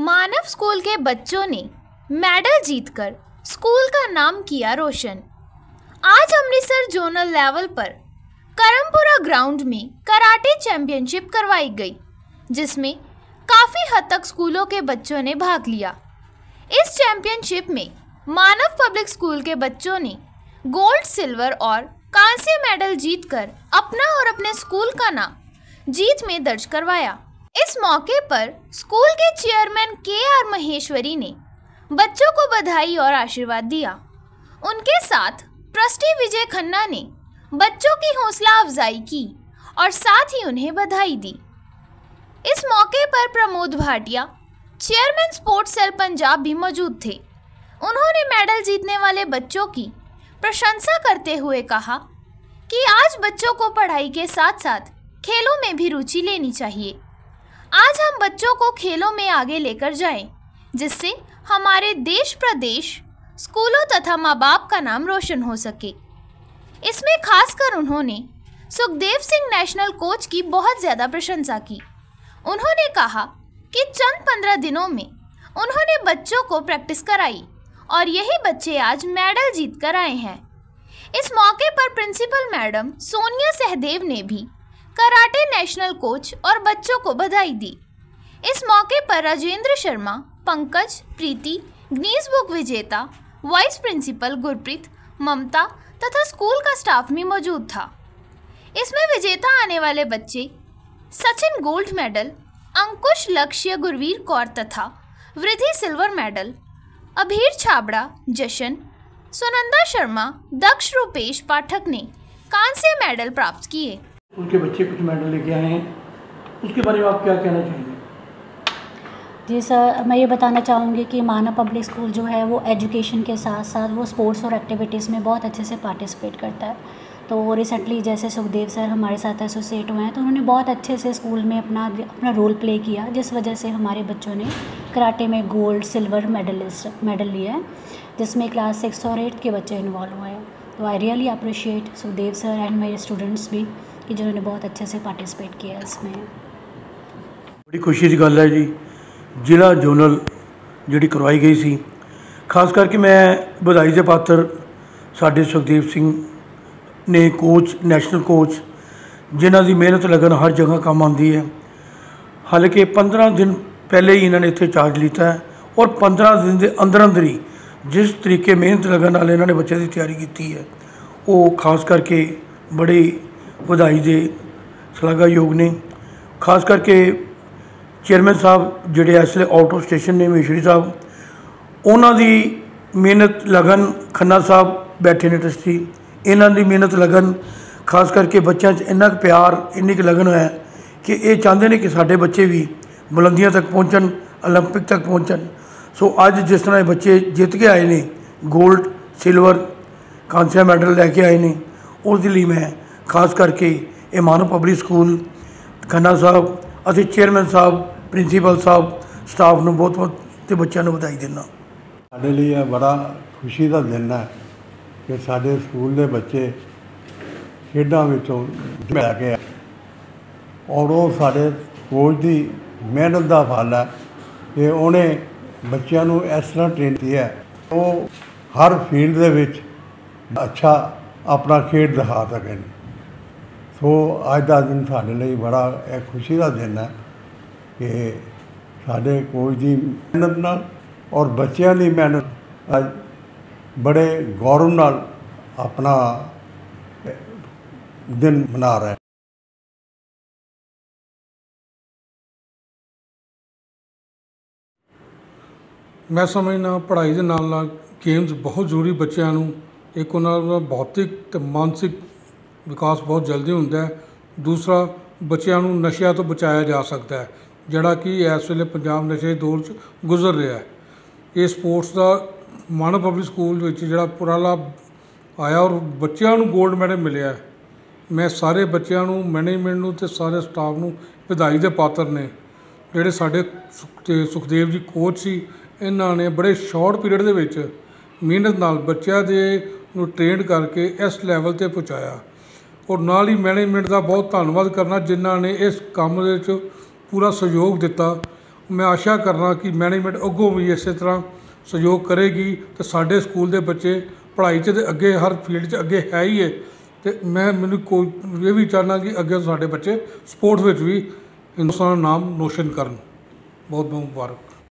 मानव school के बच्चों ने मेडल जीतकर स्कूल का नाम किया रोशन। आज अमृतसर जोनल लेवल पर करमपुरा ग्राउंड में कराटे चैंपियनशिप करवाई गई, जिसमें काफ़ी हद तक स्कूलों के बच्चों ने भाग लिया। इस चैंपियनशिप में मानव पब्लिक स्कूल के बच्चों ने गोल्ड, सिल्वर और कांस्य मेडल जीतकर अपना और अपने स्कूल का नाम जीत में दर्ज करवाया। इस मौके पर स्कूल के चेयरमैन के.आर. महेश्वरी ने बच्चों को बधाई और आशीर्वाद दिया। उनके साथ ट्रस्टी विजय खन्ना ने बच्चों की हौसला अफजाई की और साथ ही उन्हें बधाई दी। इस मौके पर Pramod Bhatia, chairman sports cell Punjab भी मौजूद थे। उन्होंने मेडल जीतने वाले बच्चों की प्रशंसा करते हुए कहा कि आज बच्चों को पढ़ाई के साथ साथ खेलों में भी रुचि लेनी चाहिए। आज हम बच्चों को खेलों में आगे लेकर जाएं, जिससे हमारे देश प्रदेश, स्कूलों तथा माँ बाप का नाम रोशन हो सके। इसमें खासकर उन्होंने सुखदेव सिंह नेशनल कोच की बहुत ज़्यादा प्रशंसा की। उन्होंने कहा कि चंद 15 दिनों में उन्होंने बच्चों को प्रैक्टिस कराई और यही बच्चे आज मेडल जीत कर आए हैं। इस मौके पर प्रिंसिपल मैडम सोनिया सहदेव ने भी कराटे नेशनल कोच और बच्चों को बधाई दी। इस मौके पर राजेंद्र शर्मा, पंकज, प्रीति, गिनीज बुक विजेता, वाइस प्रिंसिपल गुरप्रीत, ममता तथा स्कूल का स्टाफ भी मौजूद था। इसमें विजेता आने वाले बच्चे सचिन गोल्ड मेडल, अंकुश लक्ष्य गुरवीर कौर तथा वृद्धि सिल्वर मेडल, अभीर छाबड़ा जशन, सुनंदा शर्मा, दक्ष रूपेश पाठक ने कांस्य मेडल प्राप्त किए। उनके बच्चे कुछ मेडल लेके आए हैं, उसके बारे में आप क्या कहना चाहेंगे? जी सर, मैं ये बताना चाहूँगी कि मानव पब्लिक स्कूल जो है वो एजुकेशन के साथ साथ वो स्पोर्ट्स और एक्टिविटीज़ में बहुत अच्छे से पार्टिसिपेट करता है। तो रिसेंटली जैसे सुखदेव सर हमारे साथ एसोसिएट हुए हैं, तो उन्होंने बहुत अच्छे से स्कूल में अपना रोल प्ले किया, जिस वजह से हमारे बच्चों ने कराटे में गोल्ड, सिल्वर मेडल लिया है, जिसमें क्लास 6 और 8 के बच्चे इन्वॉल्व हुए हैं। तो I really appreciate Sukhdev sir and मेरे स्टूडेंट्स भी कि जिन्होंने बहुत अच्छे से पार्टिसिपेट किया इसमें। बड़ी खुशी की गल है जी, जिला जोनल जी करवाई गई सी। खास करके मैं बधाई के पात्र साढ़े सुखदेव सिंह ने कोच, नेशनल कोच, जिन्हों की मेहनत लगन हर जगह काम आती है। हालांकि 15 दिन पहले ही इन्होंने इतने चार्ज लिया है और 15 दिन के अंदर अंदर ही जिस तरीके मेहनत लगन वाले इन्होंने बच्चे की तैयारी की है, वो खास करके बड़ी ਵਧਾਈ ਦੇ ਸ਼ਲਾਘਾਯੋਗ ਨੇ। ਖਾਸ ਕਰਕੇ ਚੇਅਰਮੈਨ ਸਾਹਿਬ ਜਿਹੜੇ ਇਸ ਵੇਲੇ ਆਊਟ ਆਫ ਸਟੇਸ਼ਨ ਨੇ, ਮਹੇਸ਼ਵਰੀ ਸਾਹਿਬ, ਉਹਨਾਂ ਦੀ ਮਿਹਨਤ ਲਗਨ, ਖੰਨਾ ਸਾਹਿਬ ਬੈਠੇ ਨੇ ਟਰਸਟੀ, ਇਹਨਾਂ ਦੀ ਮਿਹਨਤ ਲਗਨ, ਖਾਸ ਕਰਕੇ ਬੱਚਿਆਂ 'ਚ ਇੰਨਾ ਕੁ ਪਿਆਰ, ਇੰਨੀ ਕੁ ਲਗਨ ਹੈ ਕਿ ਇਹ ਚਾਹੁੰਦੇ ਨੇ ਕਿ ਸਾਡੇ ਬੱਚੇ ਵੀ ਬੁਲੰਦੀਆਂ ਤੱਕ ਪਹੁੰਚਣ, ਓਲੰਪਿਕ ਤੱਕ ਪਹੁੰਚਣ। ਸੋ ਅੱਜ ਜਿਸ ਤਰ੍ਹਾਂ ਇਹ ਬੱਚੇ ਜਿੱਤ ਕੇ ਆਏ ਨੇ, ਗੋਲਡ, ਸਿਲਵਰ, ਕਾਂਸਿਆ ਮੈਡਲ ਲੈ ਕੇ ਆਏ ਨੇ, ਉਸ ਦੇ ਲਈ ਮੈਂ खास करके ये मानव पब्लिक स्कूल खन्ना साहब अते चेयरमैन साहब, प्रिंसीपल साहब, स्टाफ को बहुत बहुत तो बच्चों को बधाई देना। साढ़े लिए बड़ा खुशी का दिन है कि साढ़े स्कूल के बच्चे खेडों लैके और वो साढ़े कोच की मेहनत का फल है कि उन्हें बच्चों को इस तरह ट्रेन की है वो हर फील्ड के अच्छा अपना खेड दिखा सकें। सो अज का दिन साढ़े लिए बड़ा एक खुशी का दिन है कि साढ़े कोच की मेहनत नाल और बच्चों की मेहनत अज बड़े गौरव नाल अपना दिन मना रहे हैं। मैं समझना पढ़ाई के नाल गेम्स बहुत जरूरी, बच्चों नूं एक उन्होंने भौतिक तो मानसिक विकास बहुत जल्दी होता है। दूसरा, बच्चों को नशे तो बचाया जा सकता है, जोड़ा कि इस वेले पंजाब नशे के दौर च गुजर रहा है। ये स्पोर्ट्स का मानव पब्लिक स्कूल जो पुराला आया और बच्चों को गोल्ड मैडल मिले। मैं सारे बच्चों को, मैनेजमेंट तो सारे स्टाफ को बधाई के पात्र ने। जोड़े साढ़े सुखदेव जी कोच सी, इन्होंने बड़े शॉर्ट पीरियड के विच मेहनत नाल बच्चों के ट्रेन करके इस लैवल पर पहुँचाया। और नाल ही मैनेजमेंट का बहुत धन्यवाद करना जिन्होंने इस काम पूरा सहयोग दिता ਮੈਂ ਆਸ਼ਾ ਕਰਨਾ ਕਿ ਮੈਨੇਜਮੈਂਟ ਅੱਗੋਂ ਵੀ ਇਸੇ ਤਰ੍ਹਾਂ ਸਹਿਯੋਗ ਕਰੇਗੀ ਤੇ ਸਾਡੇ ਸਕੂਲ ਦੇ ਬੱਚੇ ਪੜ੍ਹਾਈ 'ਚ ਤੇ ਅੱਗੇ ਹਰ ਫੀਲਡ 'ਚ ਅੱਗੇ ਹੈ ਹੀ ਹੈ। ਤੇ ਮੈਨੂੰ ਕੋਈ ਇਹ ਵੀ ਚਾਹੁੰਦਾ ਕਿ ਅੱਗੇ ਸਾਡੇ ਬੱਚੇ ਸਪੋਰਟਸ ਵਿੱਚ ਵੀ ਹਿੰਦੁਸਤਾਨ ਦਾ ਨਾਮ ਰੋਸ਼ਨ ਕਰਨ। ਬਹੁਤ ਬਹੁਤ ਮੁਬਾਰਕ।